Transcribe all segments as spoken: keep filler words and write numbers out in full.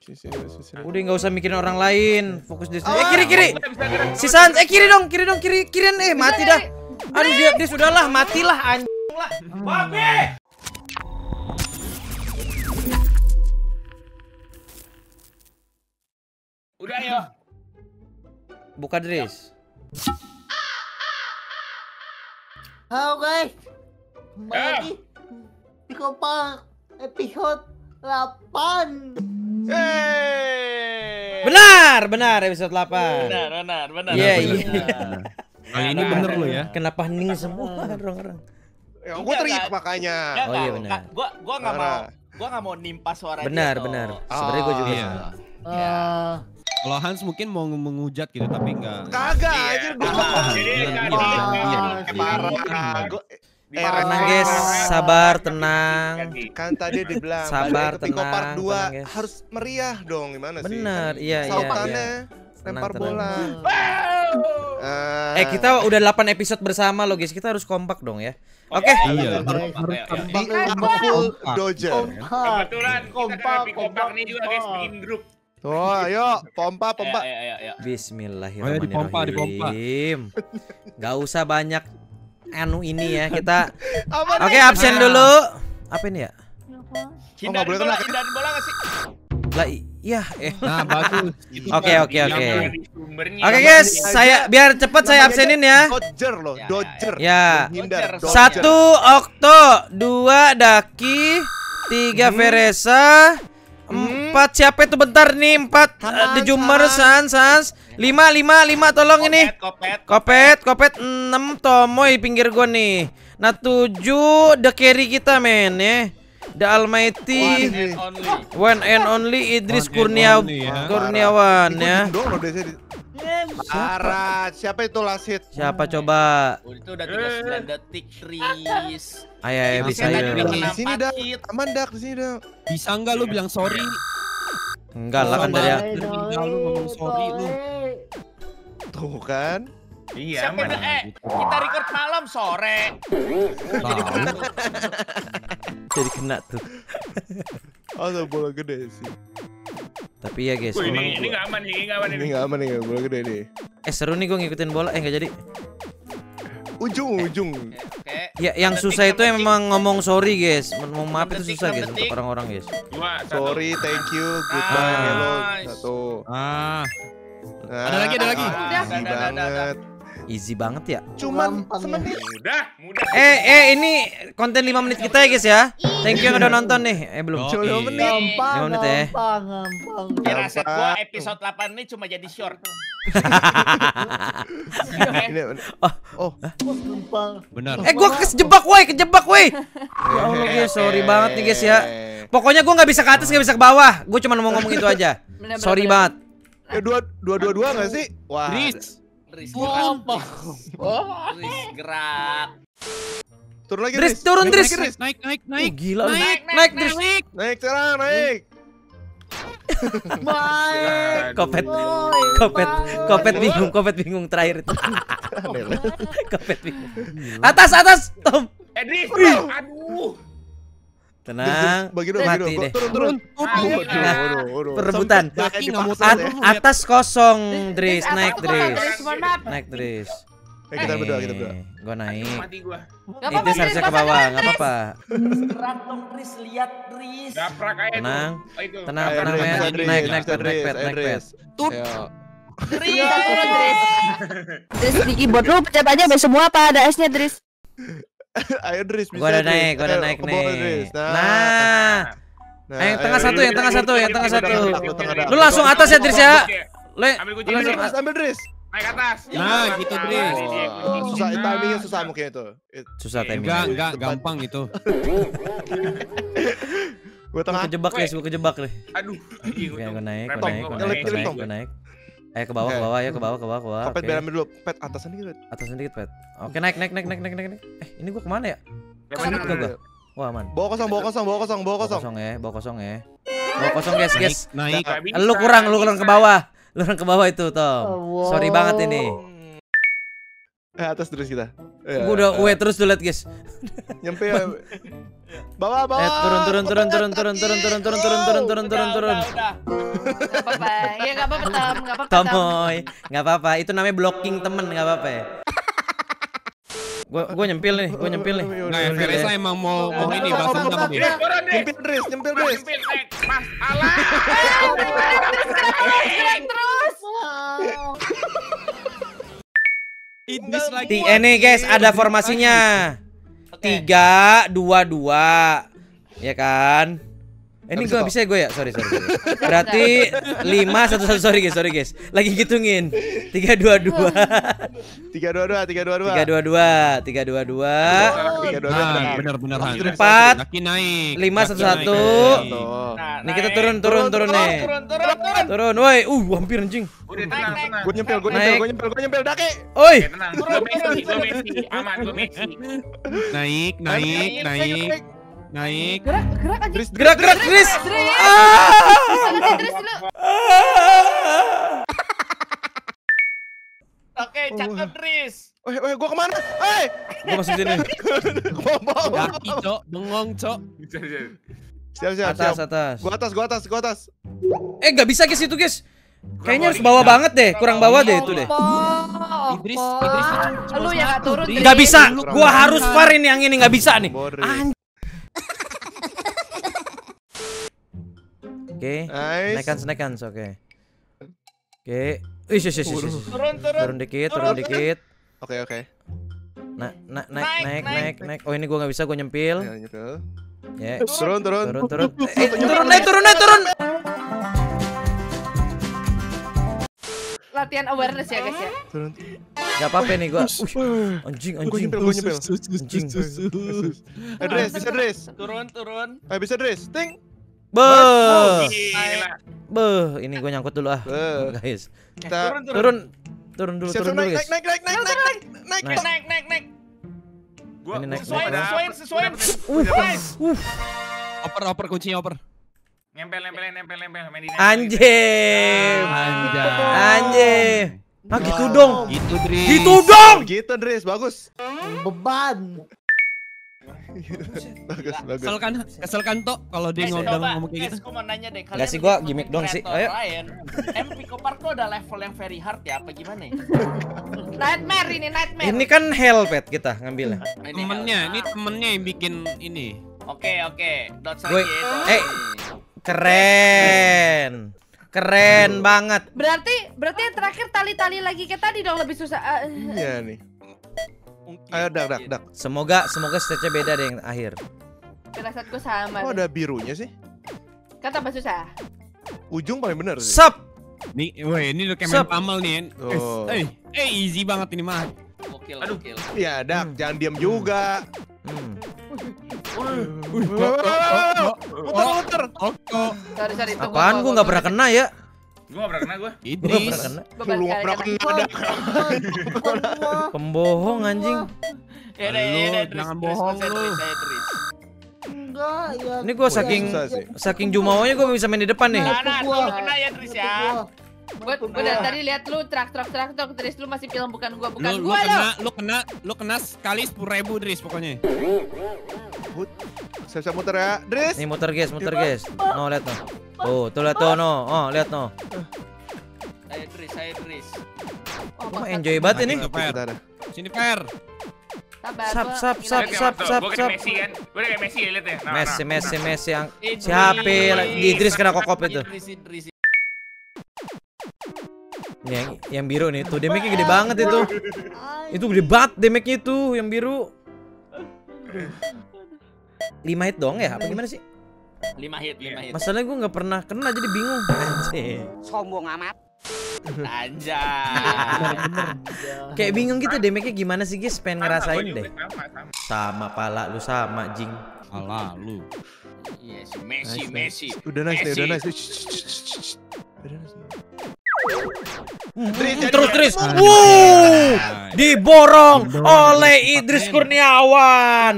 Udah nggak usah mikirin orang lain, fokus di sini. Eh kiri kiri. Si Sans, eh kiri dong, kiri dong, kiri kirian eh mati dah. Aduh dia dia sudahlah, matilah anjing lah. Babe. Udah ya. Buka Dris. Halo guys, kembali lagi di Kompak episode delapan. Hey. Benar, benar episode delapan. Benar, benar, benar. Iya, iya. Kali ini bener lo ya. Kenapa hening semua orang-orang? Ya, gua teriak makanya. Ya, Oh iya Kak. benar. Kak, Gua gua enggak mau gua enggak mau nimpa suara Benar, dia. benar. toh. Sebenarnya gua juga. iya. Eh, Kalau Hans mungkin mau menghujat gitu tapi enggak. Kagak aja gua. Jadi Iya, kan iya, ini- iya. Eh, parah. Gua Di Eh, mana- Tenang guys, sabar, tenang. kan tadi dibilang Sabar, balik ke Pico tenang, Part dua tenang, guys. harus meriah dong, gimana sih? Benar, iya iya Sautannya iya. lempar Tenang, bola. Eh kita udah delapan episode bersama loh guys, kita harus kompak dong ya. Oke. Iya. guys, di Artful Dodger. kompak. Kebetulan kita Kompak, ada di kompak kompak, nih juga guys, kompak. bikin grup. Tuh, ayo pompa pompa. Ayo, ayo, ayo. Bismillahirrahmanirrahim. Oh, ya, dipompa, dipompa. Gak usah banyak anu ini ya kita. Apa Oke absen dulu. Apa ini ya? nggak boleh bola, kena. hindarin bola nggak sih? Lah iya eh. Nah, bagus. Oke oke oke. Yang ada di sumbernya. Oke guys, saya biar cepet saya absenin ya. Dodger loh, Ya, ya, Dodger. Ya. Menghindar, Dodger. Dodger. Satu Okto, dua Daki, tiga Veresa, empat siapa itu bentar nih empat Tahan, The Jummer tahan. Sans Sans, lima lima lima tolong ini. Kopet, Kopet, kopet enam Tomoy pinggir gua nih. Nah tujuh the carry kita men ya. The Almighty One and only. one and only Idris One and Kurnia only, ya. Kurniawan ya. Dong loh desa di. Parah, siapa itu last hit? Siapa coba? Oh, itu udah tiga puluh sembilan detik, Tris. Ayo ayo bisa Tadi ayo. udah kena Di sini empat dak, hit. aman dak di sini dak. Bisa enggak lu bilang sorry? Enggak lah kan Sama. dari Tinggal lu ngomong sorry lu. Tuh kan. Iya, Siapa aman. Eh, kita record malam sore. jadi kena tuh. Oh, tuh bola gede sih. Tapi ya guys, Wih, emang ini ini nggak aman, ini nggak aman Ini ini. nggak aman nih, bola gede nih. eh seru nih gue ngikutin bola eh nggak jadi. Ujung-ujung. Oke. Ya yang Detik, susah itu detik. emang ngomong sorry guys. Ngomong maaf itu Detik, susah guys detik. untuk orang-orang guys. Dua, satu. Sorry, thank you, goodbye, Ah. hello. Nice. Satu. Ah, Nah, Ada lagi, ada lagi. easy Udah, udah, udah, udah, banget. Easy banget ya. Cuman Gampang ya. semenit. Mudah, mudah. Eh eh ini konten lima menit kita ya guys ya. Thank you yang udah nonton nih. Eh belum. Yo. Cuma menit. Gampang, Lima menit ya. gampang, gampang. Firasat Gampang. gua episode delapan ini cuma jadi short. Ini, Oh. oh, Gampang. benar. Eh gua kejebak woi, kejebak woi. Ya Allah guys, sorry banget nih guys ya. Pokoknya gua nggak bisa ke atas nggak bisa ke bawah. Gue cuma mau ngomong itu aja. Sorry banget. Eh dua dua dua dua nggak sih? Wah. Tris. Tris Gampang. gerak. Tris gerak. Turun lagi, Dris, Dris. turun Naik, Dris. naik, Dris. Naik, naik, Oh, naik. gila lu. Naik, Naik Dris. Naik sekarang, naik. Baik. Kopet. Boy, Kopet, baik. kopet bingung, kopet bingung terakhir itu. Aneh lah. Kopet bingung. Atas, atas, Tom. Eh, Tris, aduh. Tenang. Bagi dong, bagi Mati dong. deh. Turun, turun. Ah, Waduh, iya. waduh, waduh. Perebutan. Sampai Daki nggak mau dipaksa At- deh. atas kosong, Dris. Naik, Aku Dris. Dris, mohon maaf. Naik, Dris. Eh, kita berdua, kita berdua. Gue naik. Mati gua. Gak Nih, Dris harusnya ke bawah, nggak apa-apa. Gerak dong, Tris, lihat Tris. Gaprak aja. Tenang. tuh. Oh, itu. Tenang, Ayo, tenang, Dris, men. bisa, Naik, Dris, naik, bisa, naik, Dris, naik, ayo, naik, Dris. Tut. Ayo. Tris. Turun, Dris. Dris di keyboard lu pencet aja sampai semua apa ada S-nya, Dris? Ayo, Dris, bisa. Gua udah Dris. naik, gua udah Ayo, naik ke bawah, nih. Dris. Nah. Nah, Eh, yang tengah ayo, satu, Dris. yang tengah satu, yang tengah satu. Lu tengah dak. Lu langsung atas ya, Dris ya. Lu Ambil kunci lu Ambil, langsung Dris, ambil, Dris. Naik atas. Nah, gitu, Dris. Oh, susah, timingnya susah mungkin itu. It- susah timing. Enggak, enggak gampang itu. Gua Gua tengah. kejebak guys, gua kejebak nih. Aduh. anjing, Oke, untung. gua naik, gua Repot naik, gua, gua naik. naik, gua Jelek, naik, jelek, gua naik. Ayo ke bawah, ke Oke. bawah ya, ke bawah, ke bawah, ke bawah. Kopet Oke. biar ambil dulu. Pet atasan dikit. Atas sedikit, Pet. Oke, naik, naik, naik, naik, naik, naik, naik. Eh, ini gua kemana ya? Ya, Sudut bener. gak gua? Wah, aman. Bawa kosong, bawa kosong, bawa kosong, bawa Bawa kosong. kosong ya, bawa kosong ya. Bawa kosong guys, guys. Naik, naik. Nggak bisa, Lu kurang, lu kurang ke bisa. bawah. Lu kurang ke bawah itu, Tom. Oh, wow. Sorry banget ini. Eh, atas terus kita. Ya. Gua udah wait terus tuh liat guys. Nyampe ya. Bawa bawa. Eh turun turun turun turun turun turun turun turun turun turun turun turun turun. Gak apa-apa. Ya gak apa-apa Tom, gak apa-apa Tom. Tomoy, nggak apa-apa. Itu namanya blocking temen, nggak apa-apa ya. Gua gua nyempil nih, gua nyempil nih. Nah, ya, Veresa emang mau mau ini bahas tentang dia. Nyempil Dris, nyempil Dris. Mas, alah. Gerak terus. Idris lagi. Ti ini guys ada formasinya. Tiga, dua, dua, ya kan? Eh, ini gue bisa gue ya, sorry sorry. sorry. Berarti lima, satu satu sorry guys, sorry guys. Lagi ngitungin. Tiga, dua, dua. Tiga dua dua, tiga dua dua. Tiga, dua, dua, tiga, dua, dua. Tiga dua Nah, dua. benar-benar Han. Empat. Kaki naik. Lima, Kaki satu, naik. satu. Tuh. Nih kita turun turun turun nih. Turun, turun, turun. Turun, woi. Uh, hampir anjing. Udah tenang, tenang. Gue nyempil, gue Naik. nyempil, gue nyempil, gue nyempil Daki. Oi. Oke, tenang. Gue Messi, gue Messi. Aman, gue Messi. Naik, naik, naik, naik. Gerak, gerak aja. Dris, Gerak gerak Chris. Dris. Ah. Tangan Dris dulu. Oke, cakep Dris. Weh, weh, gue kemana? Eh, Gua masuk sini. gue bawa. Kaki, Cok. Bengong, Cok. Siap, siap, Atas siap. atas. Gue atas, gue atas, gue atas. Eh, nggak bisa guys itu guys. Kayaknya harus bawah banget deh, kurang bawah deh itu deh. Oh, Idris, Idris. lu yang gak turun. Idris. Nggak bisa, Kurang gua bawah. harus farin yang ini nggak bisa nih. Boring. Anj- Oke, Nice. naikkan naikkan, oke. Oke, wih, yes, yes, yes, yes. Turun, turun. Turun dikit, turun dikit. Oke, oke. Nah, na- naik, Naik, naik, naik. naik, naik. Oh ini gua nggak bisa, gua nyempil. Ya, nyempil. Ya, Turun, turun. turun, turun. Eh, turun, naik, turun, naik, turun. Latihan awareness ya guys ya. Turun. Gak apa-apa nih gua. Uh, anjing, Gue anjing. nyempil, gue nyempil. Anjing. Eh, Dris, bisa Dris. Turun, turun. Eh, bisa Dris. Ting. Beuh, Gila. beuh. Ini gua nyangkut dulu ah, Eh, guys. kita Turun, turun. Turun, turun dulu, siap, turun siap, dulu naik, guys. naik, naik, naik, naik, naik, naik, naik. Naik. Naik, naik, naik. Gua Ini naik, sesuaiin, naik. sesuaiin, sesuaiin. Uh, Nice. uh, Oper, oper kuncinya oper. Nempel, nempel, nempel, nempel. Main di nempel. anjing, Anjay. anjing. Ah gitu dong, Gitu, Dris. gitu dong. Gitu, Dris, bagus. Beban. Bagus, bagus. Kesel kan? Kesel kan, Tok? Kalau dia Guys, ngomong coba, ngomong kayak guys, gitu. gua mau nanya deh, kalian Nggak sih, gua lihat gimmick dong sih. kreator Ayo. lain, M Pico Park tuh ada level yang very hard ya, apa gimana ya? Nightmare ini nightmare. Ini kan hell pet kita ngambilnya. Ini Temennya, hell. ini temennya yang bikin ini. Oke, oke. Dots Gue, lagi ya, dots eh, lagi. keren, keren banget. Berarti berarti yang terakhir tali-tali lagi kayak tadi dong lebih susah. Ah, Iya nih. Ayo, dak, dak, dak. Semoga, semoga stage-nya beda deh yang akhir. Firasatku sama. Kok deh. ada birunya sih? Kan tambah susah. Ujung paling bener sih. Sup, Nih, woi, ini udah kayak Sep. main pamal nih. Oh. Eh, eh, easy banget ini mah. Gokil, gokil. Ya, dak, jangan diam juga. hmm. Muter, muter. Oko, Sorry sorry itu. Apaan? Gua nggak pernah kena ya. Gua gak pernah kena gua. Gua nggak Idris. pernah kena. Lu nggak pernah kena, dak. Pembohong anjing. Ya udah, ya udah, Lu Dris, jangan Dris, bohong saya lu. Dris, saya Dris. Enggak, ya. Ini gua saking susah sih. saking jumawanya gua bisa main di depan nih. Nah, nah, lu kena ya, Dris ya. Gua gua dari tadi lihat lu trak trak trak trak Dris lu masih film bukan gua bukan Lu, lu gua lo. kena, lu kena, lu kena sekali sepuluh ribu, Dris pokoknya. Siap-siap muter ya. Dris. Nih muter guys, muter guys. No, lihat no. Tuh, tuh lihat tuh no. Oh, lihat no. Saya Dris, saya Dris. Oh, Gua bangsat. enjoy banget ini. Itu fair. Kita ada. Sini fair. Sabar, Sap, gua sap, hilang. sap, Lihat ya, sap, Mas, sap, gua kayak sap. Messi kan. Gua udah kayak Messi ya, lihat ya. Nah, Messi, nah, Messi, nah. Messi yang Idris. siapa di Idris kena kokop itu. Idris, Idris. Nih, yang, yang biru nih, tuh damage-nya gede banget itu. Itu gede banget damage-nya itu, yang biru. lima hit dong ya? Apa gimana sih? lima hit, lima hit. Masalahnya gue nggak pernah kena jadi bingung. Anjir. Sombong amat. Anjay. Kayak bingung gitu damage-nya gimana sih guys? Pengen ngerasain Sama, gua deh. juga sama, sama. Sama pala lu sama jing. Alah, lu. Yes, Messi, Nice, Messi. Udah nice nih, udah nice. Messi. Shh, shh, shh, shh, shh. Udah nice. Hmm, Dris, terus jadi- Dris. Anjay. Wuh, diborong oleh Idris Kurniawan.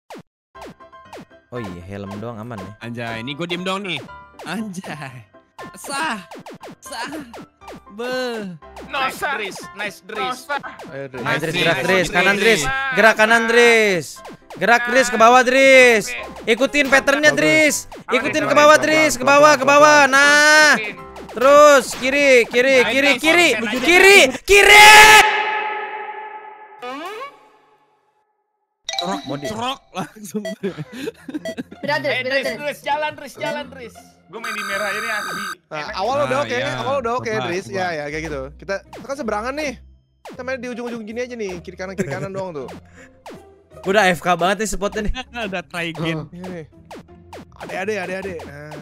Oh iya, helm doang aman ya. Anjay, ini gue diem dong nih. Anjay. Sah. Sah. Be. Nice Dris, nice Dris. Ayo Ayo Dris. Dris, Dris, gerak Dris, Dris. kanan Dris, gerak kanan Dris, gerak Dris ke bawah Dris, ikutin patternnya Dris, ikutin ke bawah Dris, ke bawah ke bawah, nah, terus kiri kiri kiri kiri kiri kiri. Cerok, Mau di- cerok langsung. Beda Dris, Eh, beda Dris, Dris. Dris, jalan Dris, jalan Dris. Gue main di merah ini asli. Nah, awal udah Ah, oke, iya. awal udah oke Coba, Dris. coba. Ya ya kayak gitu. Kita kita kan seberangan nih. Kita main di ujung-ujung gini aja nih, kiri kanan kiri kanan doang tuh. Udah A F K banget nih spotnya nih. Udah try again. Ini nih. Ade-ade, ade-ade. Nah,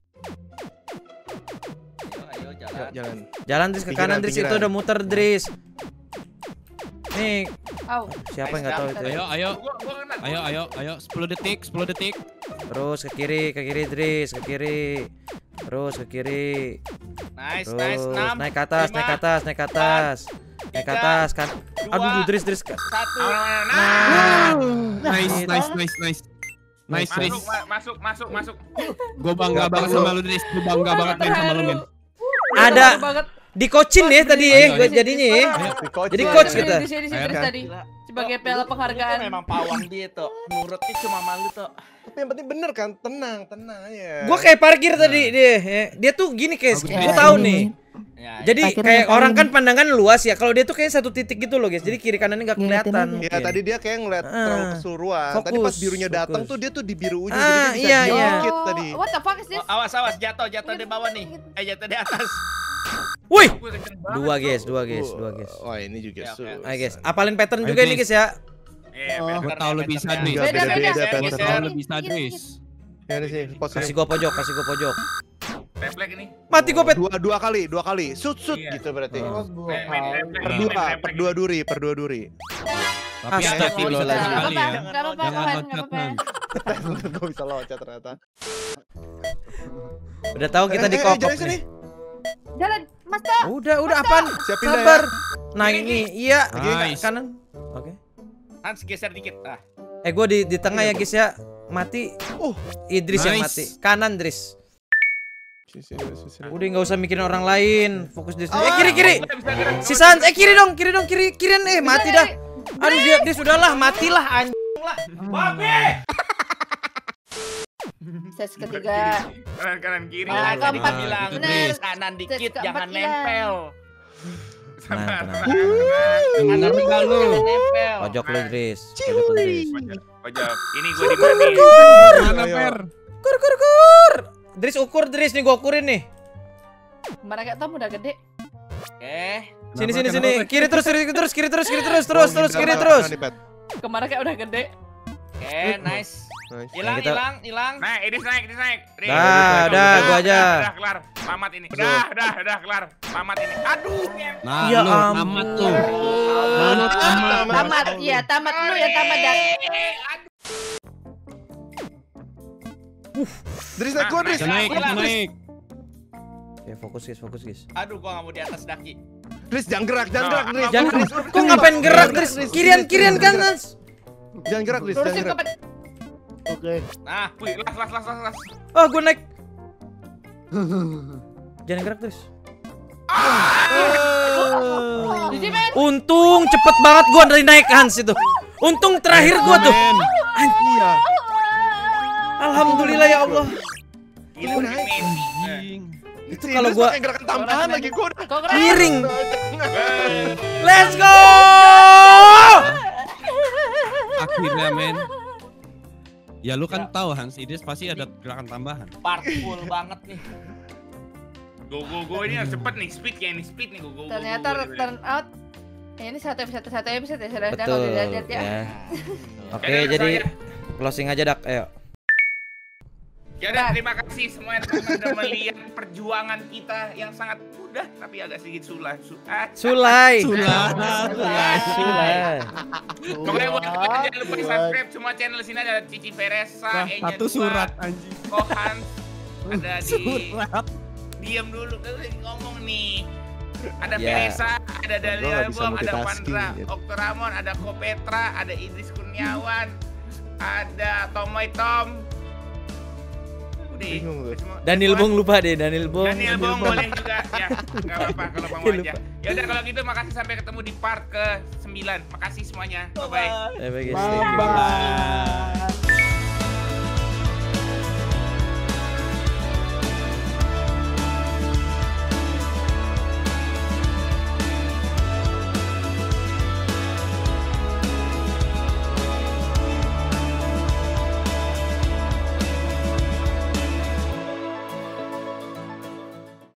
Ayo, ayo yuk, jalan. jalan. Jalan Dris ke Pinggiran, kanan Dris, itu pinggiran. udah muter Dris. Nih, Au. siapa yang nggak tahu itu ya? Ayo, ayo. Gua gua kena. Ayo, ayo, ayo. sepuluh detik, sepuluh detik. Terus ke kiri, ke kiri Dris, ke kiri. Terus ke kiri. Nice, Terus nice. enam, naik ke atas, lima, naik ke atas, naik ke atas. Naik ke atas kan. Aduh, dua, Dris, Dris. satu. Nah, Nice, nice, nice, nice. Nice, Dris. masuk, ma- masuk, masuk, masuk. Gue bangga banget sama lu, Dris. Gue bangga banget main sama lu, men. Ada banget. di coachin ya tadi ya, Ayo, gue ayo. jadinya ya. Di coach. Jadi lah. coach Di- kita. Di sini sini Ayo, Dris kan? tadi. Sebagai piala Itu penghargaan. memang pawang dia tuh. Nurutnya cuma malu tuh. Tapi yang penting bener kan, tenang, tenang aja. Gue kayak parkir tadi dia. ya. Dia tuh gini kayak Bagus, gue Dris. tahu nih. Ya, Jadi Parkirnya kayak paling- orang kan pandangan luas ya. Kalau dia tuh kayak satu titik gitu loh guys. Jadi kiri kanannya nggak Ngeliatin kelihatan. aja. Ya mungkin. tadi dia kayak ngeliat Ah. terlalu keseluruhan. Tadi Fokus, pas birunya datang fokus. tuh dia tuh di biru ujung, Ah, jadi dia bisa iya, diam iya. dikit tadi. What the fuck is this? Oh, awas, awas, jatuh, jatuh di bawah nih. Eh, jatuh di atas. Wih, Gue kenceng banget. dua guys, dua guys, dua guys. Wah ini juga Ya, susah. oke. Ayo guys, apalin pattern Ayo, juga nih guys. guys ya. Eh, Oh. bener. Gue tau lu bisa, Dris. Beda, Beda, beda. beda, Geser, beda. Gue geser. tau lu bisa, Dris. Ya ini sih, posisi Kasih gua pojok, kasih gua pojok. Refleks ini. Mati gua pet. dua dua kali, dua kali. Shoot shoot Iya. gitu berarti. Terus gua Main- main kali. refleks Per ini, dua, main refleks per ini. dua duri, per dua duri. Tapi Astagfirullah. hati-hati bisa Nggak satu Gak kali apa-apa, ya. gak apa-apa, Jangan Kohen, loncat, gak apa-apa. man. Gue bisa loncat ternyata. Udah tahu kita di Eh, eh, kopok jalan sini. nih. Jalan, Master. Udah, udah apaan? Siapin dah ya. Sabar. Nah ini, iya. Nice. Kanan. Oke. Hans geser dikit. Ah. Eh gua di di tengah ya guys ya. Mati. Uh. Idris yang Nice. mati. Kanan Dris. Sini, sini, sini, sini. Udah nggak usah mikirin orang lain. Fokus di sini. Eh Ah. kiri kiri. Bisa gerak. Si Sans, eh kiri dong, kiri dong, kiri kirian eh mati dah. Aduh dia dia sudahlah, matilah anjing. Ses ketiga. Kanan kanan kiri. Ah, Ah, tadi keempat. bilang Itu, Dris, Dris. kanan dikit, Keempat jangan hilang. nempel. Sabar, Nah, sabar, tenang. sabar. Kanan tinggal lu, jangan nempel. Pojok lu Dris. Pojok lu Dris. Pojok, pojok. Ini gue di mana nih? Mana, Ayo. Per? Kur kur kur. Dris ukur Dris nih gua ukurin nih. Mereka Tom udah gede. Eh, Sini Kenapa, sini kenapa, sini. Per? Kiri terus kiri terus kiri terus kiri terus terus Oh, terus gini, kiri kanan, terus. kanan nih, Pet. Kemarin kayak udah gede. oke, nice. Nice. Hilang, kita- hilang, hilang. Nah, ini naik, ini naik. Nih. Dah, udah gua aja. Udah kelar. Tamat ini. Udah, udah, udah kelar. Tamat ini. Aduh, ngem. Nah, Ya lu ampun. tamat tuh. Lu tamat. Tamat, iya tamat lu ya tamat dan. Dris naik gua, Dris. Bisa naik, bisa Hilang. naik. Ya fokus guys, fokus guys. Aduh, gua nggak mau di atas daki. Dris jangan gerak, jangan Nah, gerak, Dris. Jangan, Dris. kok ngapain gerak Dris? Dris, Kirian Dris, kirian jangan kanan. gerak. Jangan gerak, Dris, jangan Lurusin gerak. ke pet. Oke. Nah, Wih, las, las, las, las, las. Oh, gua naik. Jangan gerak Dris. Di sini men. Untung cepet banget gua dari naik Hans itu. Untung terakhir gua tuh. Men. Iya. Alhamdulillah ya Allah. Gila, udah Messi. Anjing. Itu Si kalau Dris gua pakai gerakan tambahan lagi gua udah. Kok keren? miring. Eh, Let's go. Akhirnya, men. Ya lu kan tahu Hans Idris pasti ada gerakan tambahan. partful banget nih. Go, go, go. Ini harus cepet nih. Speed kayak ini. Speed nih. Go, go, go, Ternyata go, go. turn out. Ya, ini satu episode satu episode ya saudara Betul. kalau dilihat ya. Ya. Oke, Channel jadi saya. closing aja Dak. Ayo. Ya udah, terima kasih semuanya teman-teman udah melihat perjuangan kita yang sangat mudah tapi agak sedikit sulah. Su ah, Sulai. Sudah. Sulai. Pokoknya buat kalian jangan lupa di subscribe semua channel sini ada Cici Veresa, Nah, Enya satu dua, surat anjing. Kohan, ada di Surat. diam dulu kan lagi ngomong nih. Ada Ya. Veresa, ada Gua Dalia nggak bisa Bom, ada multitasking, Pandra, gitu. Oktoramon, ada Kopetra, ada Idris Kurniawan, ada Tomoy Tom. nanti. Bingung tuh. Semua- Daniel Bong lupa deh, Daniel Bong. Daniel Bong boleh juga ya. Enggak apa-apa kalau mau aja. Ya udah kalau gitu makasih sampai ketemu di part ke sembilan. Makasih semuanya. Bye bye. Eh, bye guys, Bye. thank you. Bye.